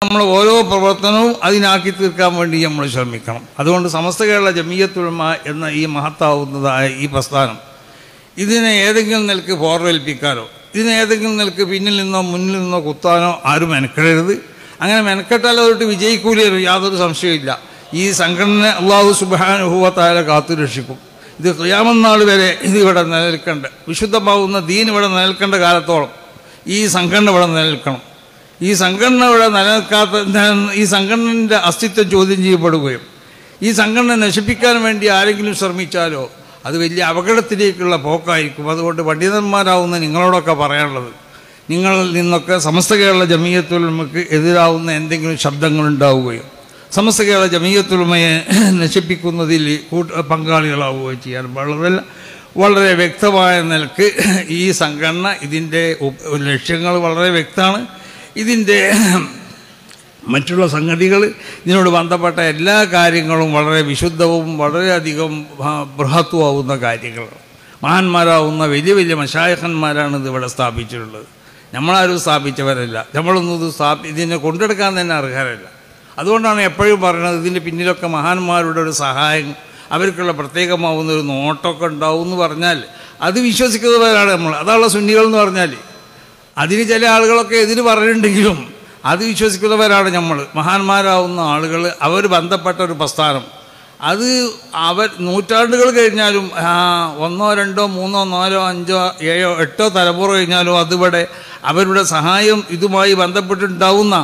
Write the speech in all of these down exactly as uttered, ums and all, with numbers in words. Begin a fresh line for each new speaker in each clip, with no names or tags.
നമ്മൾ ഓരോ പ്രവർത്തനവും അതിനാക്കി തീർക്കാൻ വേണ്ടി നമ്മൾ ശ്രമിക്കണം. അതുകൊണ്ട് സമസ്ത കേരള ജമിയത്തുൽ ഉലമ എന്ന ഈ മഹത്താവുന്നതായ ഈ പ്രസ്ഥാനം ഇതിനെ ഏതെങ്കിലും നിലക്ക് പോർവേൽപ്പിക്കാനോ ഇതിനെ ഏതെങ്കിലും നിലക്ക് പിന്നിൽ നിന്നോ മുന്നിൽ നിന്നോ കുത്താനോ ആരും മെനക്കെടരുത്. അങ്ങനെ മെനക്കെട്ടാൽ അതൊട്ട് വിജയിക്കൂലോ, യാതൊരു സംശയമില്ല. ഈ സംഘടന അല്ലാഹു സുബ്ഹാനഹു വ തആല കാത്തു രക്ഷിക്കും. ഇത് ഖിയാമത്ത് നാൾ വരെ ഇതിവിടെ നിലനിൽക്കേണ്ട, വിശുദ്ധമാവുന്ന ദീൻ ഇവിടെ നിലനിൽക്കേണ്ട കാലത്തോളം ഈ സംഘടന ഇവിടെ നിലനിൽക്കണം. ഈ സംഘടന ഇവിടെ നിലനിൽക്കാത്ത ഈ സംഘടനയുടെ അസ്തിത്വം ചോദ്യം ചെയ്യപ്പെടുകയും ഈ സംഘടന നശിപ്പിക്കാൻ വേണ്ടി ആരെങ്കിലും ശ്രമിച്ചാലോ അത് വലിയ അപകടത്തിലേക്കുള്ള പോക്കായിരിക്കും. അതുകൊണ്ട് പണ്ഡിതന്മാരാവുന്ന നിങ്ങളോടൊക്കെ പറയാനുള്ളത്, നിങ്ങളിൽ നിന്നൊക്കെ സമസ്ത കേരള ജമിയത്തുൽ ഉലമക്ക് എതിരാവുന്ന എന്തെങ്കിലും ശബ്ദങ്ങളുണ്ടാവുകയോ സമസ്ത കേരള ജമിയത്തുൽ ഉലമയെ നശിപ്പിക്കുന്നതിൽ കൂട്ട പങ്കാളികളാവുകയോ ചെയ്യാൻ വളരെ വളരെ വ്യക്തമായ നിലക്ക് ഈ സംഘടന ഇതിൻ്റെ ലക്ഷ്യങ്ങൾ വളരെ വ്യക്തമാണ്. ഇതിൻ്റെ മറ്റുള്ള സംഗതികൾ ഇതിനോട് ബന്ധപ്പെട്ട എല്ലാ കാര്യങ്ങളും വളരെ വിശുദ്ധവും വളരെയധികം ബൃഹത്വമാവുന്ന കാര്യങ്ങളാണ്. മഹാന്മാരാവുന്ന വലിയ വലിയ മശായിഖന്മാരാണ് ഇതിവിടെ സ്ഥാപിച്ചിട്ടുള്ളത്. നമ്മളാരും സ്ഥാപിച്ചവരല്ല, നമ്മളൊന്നും ഇത് സ്ഥാപി ഇതിനെ കൊണ്ടെടുക്കാൻ തന്നെ അർഹരല്ല. അതുകൊണ്ടാണ് എപ്പോഴും പറയുന്നത് ഇതിൻ്റെ പിന്നിലൊക്കെ മഹാന്മാരുടെ ഒരു സഹായം, അവർക്കുള്ള പ്രത്യേകമാവുന്ന ഒരു നോട്ടമൊക്കെ ഉണ്ടാവും എന്ന് പറഞ്ഞാൽ അത് വിശ്വസിക്കുന്നവരാണ് നമ്മൾ. അതാണ് സുന്നികൾ എന്ന് പറഞ്ഞാൽ. അതിന് ചില ആളുകളൊക്കെ എതിര് പറയുന്നുണ്ടെങ്കിലും അത് വിശ്വസിക്കുന്നവരാണ് നമ്മൾ. മഹാന്മാരാവുന്ന ആളുകൾ അവർ ബന്ധപ്പെട്ട ഒരു പ്രസ്ഥാനം അത് അവർ നൂറ്റാണ്ടുകൾ കഴിഞ്ഞാലും ഒന്നോ രണ്ടോ മൂന്നോ നാലോ അഞ്ചോ ഏഴോ എട്ടോ തലമുറ കഴിഞ്ഞാലും അതിവിടെ അവരുടെ സഹായം ഇതുമായി ബന്ധപ്പെട്ടിട്ടുണ്ടാവുന്ന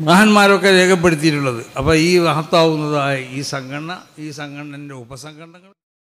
മഹാന്മാരൊക്കെ രേഖപ്പെടുത്തിയിട്ടുള്ളത്. അപ്പോൾ ഈ മഹത്താവുന്നതായ ഈ സംഘടന ഈ സംഘടനൻ്റെ ഉപസംഘടനകൾ